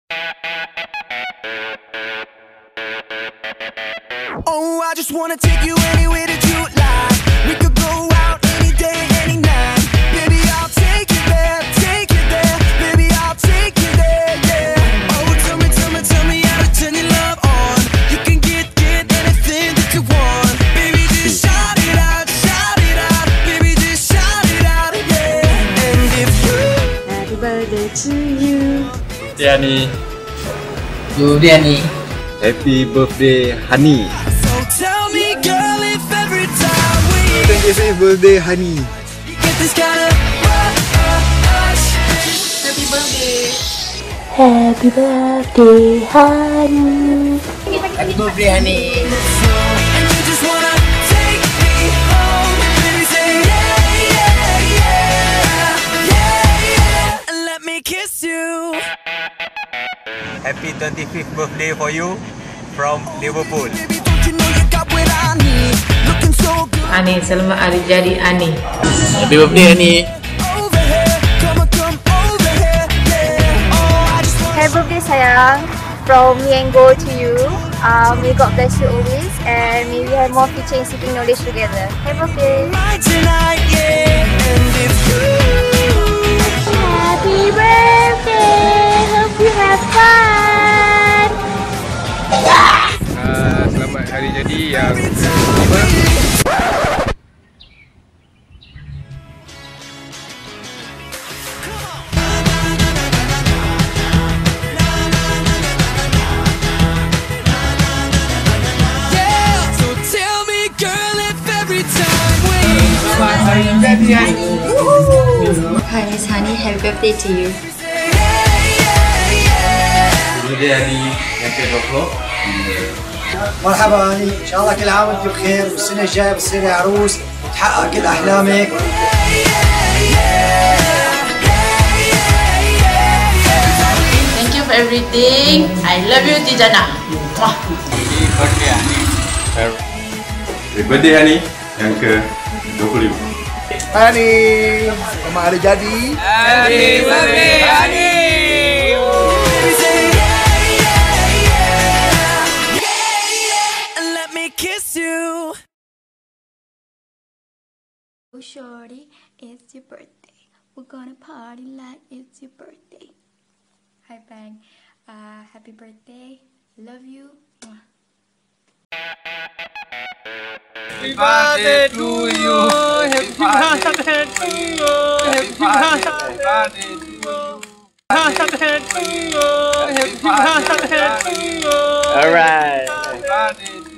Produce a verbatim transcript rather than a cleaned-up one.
Oh, I just wanna take you anywhere that you like. We could go out any day, any night. Baby, I'll take you there, take you there. Baby, I'll take you there, yeah. Oh, tell me, tell me, tell me how to turn your love on. You can get, get anything that you want. Baby, just shout it out, shout it out. Baby, just shout it out, yeah. And if you Happy birthday to you. Hani. Birthday Hani. Happy birthday Hani. so tell me, girl, if every time we twenty-fifth birthday Hani. get this kind of rush. Happy birthday. Happy birthday, honey. Happy birthday Hani. And you just wanna take me home. Baby, say yeah, yeah, yeah, yeah, yeah. And let me kiss you. Happy twenty-fifth birthday for you from Liverpool. Baby, don't you know you got what I need? Looking so good Hani, selamat hari jadi Hani. Happy birthday Hani. over here. Come on, come over here, yeah. Oh, I just wanna Happy birthday, sayang. From me and Go to you. Um, may God bless you always, and may we have more future in seeking knowledge together. Happy birthday. ride tonight, yeah. And if you Happy birthday. Hope you have fun. Uh, selamat hari jadi yang kelima. yeah. So tell me, girl, if every time we Selamat hari jadi Hani. Hi, Miss Hani. Happy birthday to you. say yeah, yeah, yeah. Birthday Hani yang ke dua puluh. مرحبا هاني، ان شاء الله كل عام وانت بخير، والسنه الجايه بتصيري عروس وتحقق كل احلامك. Thank you for everything. I love you, Tijana. Mwah. Happy birthday Hani yang ke dua puluh lima. Hani, selamat hari jadi. Happy birthday Hani. And let me kiss you. Oh, shorty, it's your birthday. We're gonna party like it's your birthday. Hi, Bang. Uh, happy birthday. Love you. Mwah. Happy birthday to you. Happy birthday to you. Happy birthday to you. Happy birthday to you. Happy birthday to you. Alright. Happy birthday to you.